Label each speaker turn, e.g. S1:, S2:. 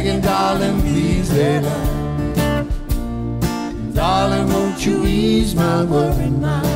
S1: begging, darling, please let her. Darling, won't you ease my worried mind?